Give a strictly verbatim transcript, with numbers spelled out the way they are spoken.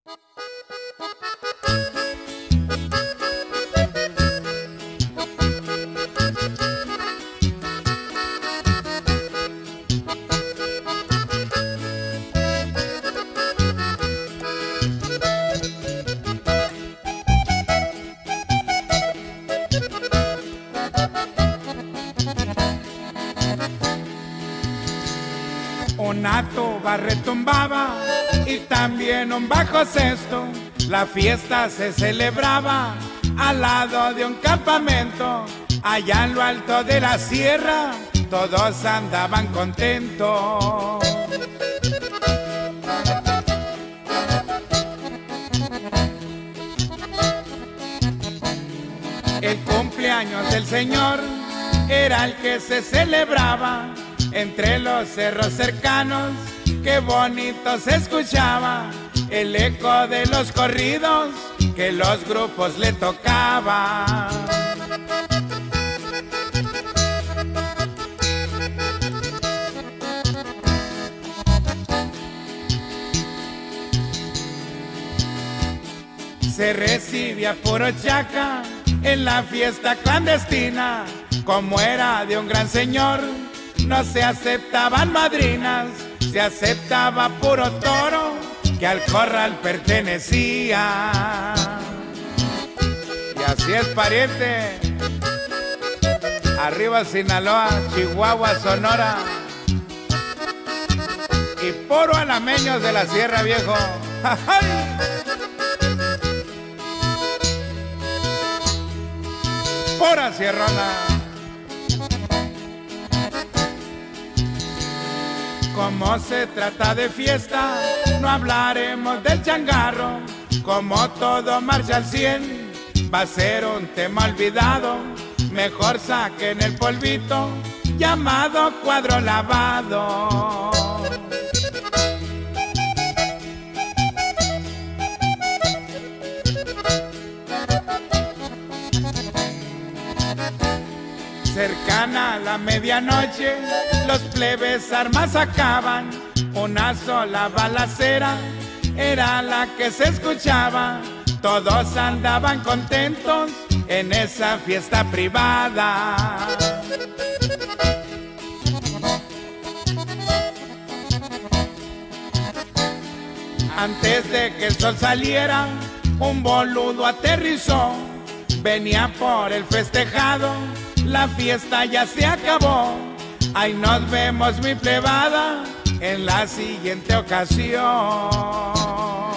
Una tuba retumbaba y también un bajo cesto. La fiesta se celebraba al lado de un campamento. Allá en lo alto de la sierra todos andaban contentos. El cumpleaños del Señor era el que se celebraba entre los cerros cercanos. Qué bonito se escuchaba el eco de los corridos que los grupos le tocaban. Se recibía puro chaca en la fiesta clandestina. Como era de un gran señor, no se aceptaban madrinas, se aceptaba puro toro que al corral pertenecía. Y así es, pariente. Arriba Sinaloa, Chihuahua, Sonora y puro alameños de la Sierra, viejo. Pura sierrona. Como se trata de fiesta, no hablaremos del changarro. Como todo marcha al cien, va a ser un tema olvidado. Mejor saquen el polvito llamado cuadro lavado. Cercana a la medianoche, los plebes armas sacaban. Una sola balacera era la que se escuchaba. Todos andaban contentos en esa fiesta privada. Antes de que el sol saliera, un boludo aterrizó. Venía por el festejado, la fiesta ya se acabó. Ahí nos vemos, mi plebada, en la siguiente ocasión.